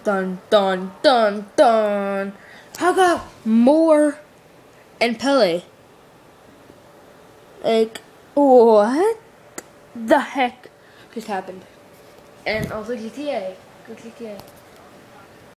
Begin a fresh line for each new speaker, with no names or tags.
Dun dun dun dun. How got Moore and Pele? Like, what the heck just happened? And also GTA. Go GTA.